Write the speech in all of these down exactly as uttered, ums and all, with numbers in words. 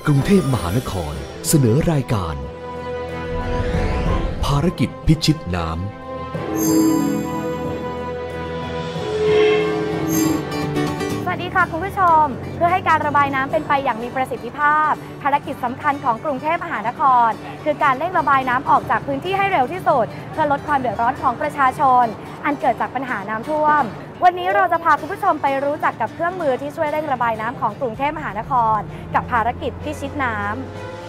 กรุงเทพมหานครเสนอรายการภารกิจพิชิตน้ำสวัสดีค่ะคุณผู้ชมเพื่อให้การระบายน้ำเป็นไปอย่างมีประสิทธิภาพภารกิจสำคัญของกรุงเทพมหานครคือการเร่งระบายน้ำออกจากพื้นที่ให้เร็วที่สุดเพื่อลดความเดือดร้อนของประชาชนอันเกิดจากปัญหาน้ำท่วมวันนี้เราจะพาคุณผู้ชมไปรู้จักกับเครื่องมือที่ช่วยเร่งระบายน้ำของกรุงเทพมหานครกับภารกิจพิชิตน้ำ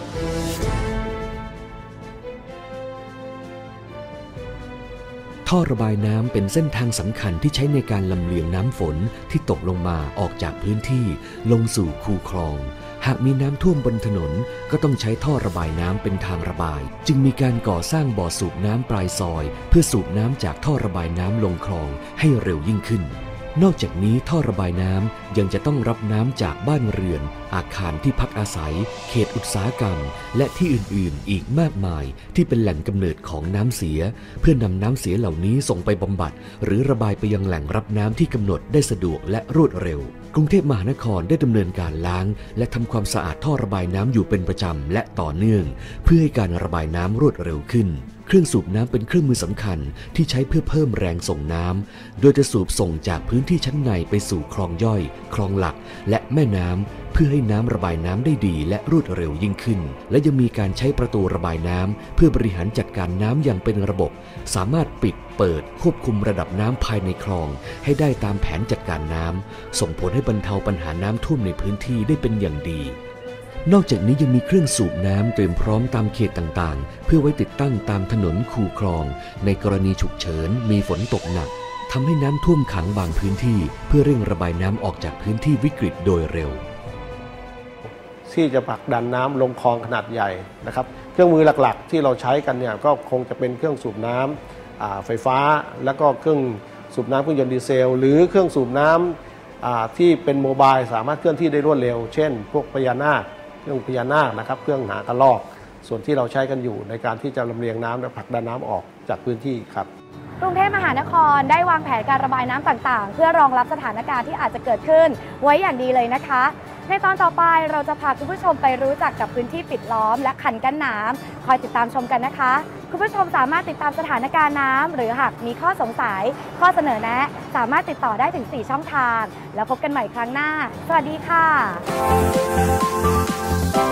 ท่อระบายน้ำเป็นเส้นทางสำคัญที่ใช้ในการลำเลียงน้ำฝนที่ตกลงมาออกจากพื้นที่ลงสู่คูคลองหากมีน้ำท่วมบนถนนก็ต้องใช้ท่อระบายน้ำเป็นทางระบายจึงมีการก่อสร้างบ่อสูบน้ำปลายซอยเพื่อสูบน้ำจากท่อระบายน้ำลงคลองให้เร็วยิ่งขึ้นนอกจากนี้ท่อระบายน้ำยังจะต้องรับน้ำจากบ้านเรือนอาคารที่พักอาศัยเขตอุตสาหกรรมและที่อื่นๆอีกมากมายที่เป็นแหล่งกำเนิดของน้ำเสียเพื่อนำน้ำเสียเหล่านี้ส่งไปบำบัดหรือระบายไปยังแหล่งรับน้ำที่กำหนดได้สะดวกและรวดเร็วกรุงเทพมหานครได้ดำเนินการล้างและทำความสะอาดท่อระบายน้ำอยู่เป็นประจำและต่อเนื่องเพื่อให้การระบายน้ำรวดเร็วขึ้นเครื่องสูบน้ำเป็นเครื่องมือสำคัญที่ใช้เพื่อเพิ่มแรงส่งน้ำโดยจะสูบส่งจากพื้นที่ชั้นในไปสู่คลองย่อยคลองหลักและแม่น้ำเพื่อให้น้ำระบายน้ำได้ดีและรวดเร็วยิ่งขึ้นและยังมีการใช้ประตูระบายน้ำเพื่อบริหารจัดการน้ำอย่างเป็นระบบสามารถปิดเปิดควบคุมระดับน้ำภายในคลองให้ได้ตามแผนจัดการน้ำส่งผลให้บรรเทาปัญหาน้ำท่วมในพื้นที่ได้เป็นอย่างดีนอกจากนี้ยังมีเครื่องสูบน้ำเตรียมพร้อมตามเขตต่างๆเพื่อไว้ติดตั้งตามถนนคูคลองในกรณีฉุกเฉินมีฝนตกหนักทำให้น้ำท่วมขังบางพื้นที่เพื่อเร่งระบายน้ำออกจากพื้นที่วิกฤตโดยเร็วที่จะผลักดันน้ำลงคลองขนาดใหญ่นะครับเครื่องมือหลักๆที่เราใช้กันเนี่ยก็คงจะเป็นเครื่องสูบน้ำไฟฟ้าแล้วก็เครื่องสูบน้ำเครื่องยนต์ดีเซลหรือเครื่องสูบน้ำที่เป็นโมบายสามารถเคลื่อนที่ได้รวดเร็วเช่นพวกพญานาคเครื่องพญานาคนะครับเครื่องหากระรอกส่วนที่เราใช้กันอยู่ในการที่จะลำเลียงน้ำและผลักดันน้ำออกจากพื้นที่ครับกรุงเทพมหานครได้วางแผนการระบายน้ำต่างๆเพื่อรองรับสถานการณ์ที่อาจจะเกิดขึ้นไว้อย่างดีเลยนะคะในตอนต่อไปเราจะพาคุณผู้ชมไปรู้จักกับพื้นที่ปิดล้อมและคันกั้นน้ำคอยติดตามชมกันนะคะคุณผู้ชมสามารถติดตามสถานการณ์น้ำหรือหากมีข้อสงสัยข้อเสนอแนะสามารถติดต่อได้ถึงสี่ช่องทางแล้วพบกันใหม่ครั้งหน้าสวัสดีค่ะ